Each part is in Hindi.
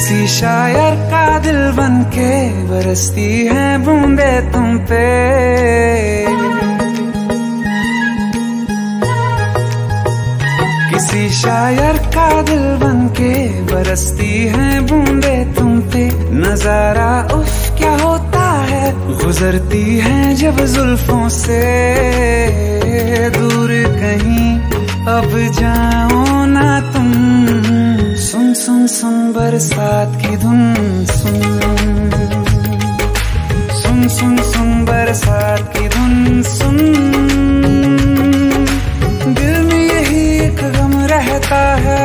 किसी शायर का दिल बनके बरसती है बूंदे तुम पे। किसी शायर का दिल बनके बरसती है बूंदे तुम पे। नजारा उफ क्या होता है, गुजरती है जब जुल्फों से। दूर कहीं अब जाओ ना तुम, सुन सुन सुन बरसात की धुन। सुन सुन सुन सुन बरसात की धुन। सुन दिल में यही एक गम रहता है,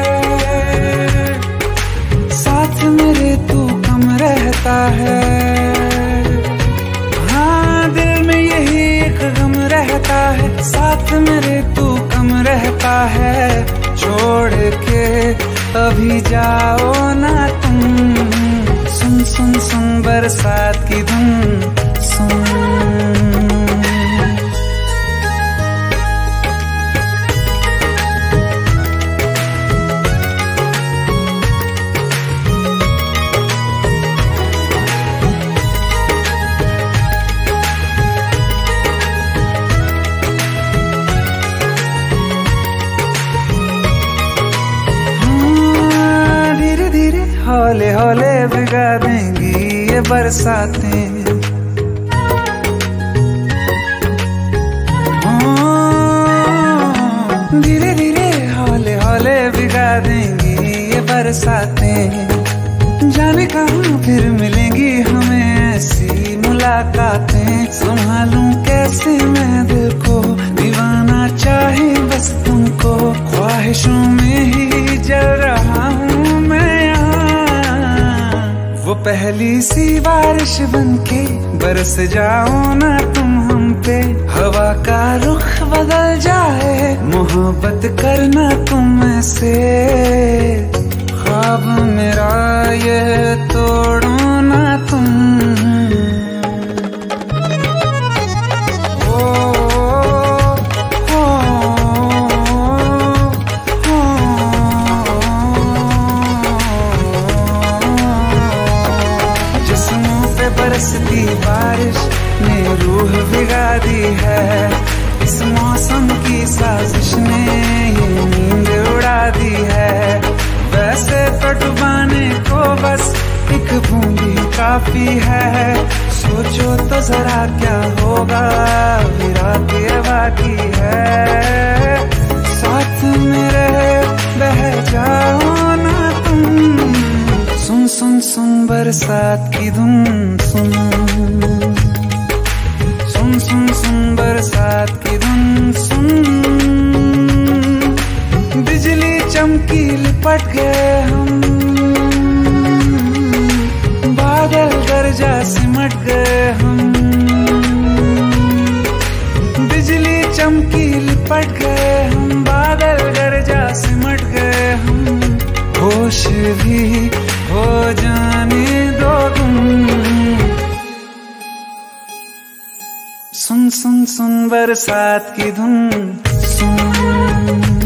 साथ मेरे तू कम रहता है। हाँ दिल में यही एक गम रहता है, साथ मेरे तू कम रहता है। छोड़ के अभी जाओ ना तुम, सुन सुन सुन बरसात की धुन। सुन हौले हौले भिगा देंगी ये बरसातें। धीरे धीरे हौले हौले भिगा देंगी ये बरसातें। जाने कहाँ फिर मिलेंगी हमें ऐसी मुलाकातें। संभालूं कैसे मैं दिल को, दीवाना चाहे बस तुमको। ख्वाहिशों में ही जल रहा हूँ मैं वो पहली सी बारिश बनके बरस जाओ ना तुम हम पे। हवा का रुख बदल जाए, मोहब्बत करना तुम ऐसे। ख्वाब मेरा ये तोड़ो ना तुम। बरसती बारिश ने रूह भिगा दी है। इस मौसम की साजिश ने ये नींद उड़ा दी है। वैसे तो डुबाने को बस एक बूंदी काफी है। सोचो तो जरा क्या होगा, अभी रात ये बाकी है। साथ मेरे बह जाओ ना तुम, सुन सुन सुन बरसात की धुन। सुन सुन सुन सुन बरसात की धुन। सुन बिजली चमकी लिपट गए हम, बादल गरजा सिमट गए हम। बिजली चमकी लिपट गए हम, बादल गरजा सिमट गए हम। होश भी हो जाने दो तुम, सुन सुन सुन बरसात की धुन। सुन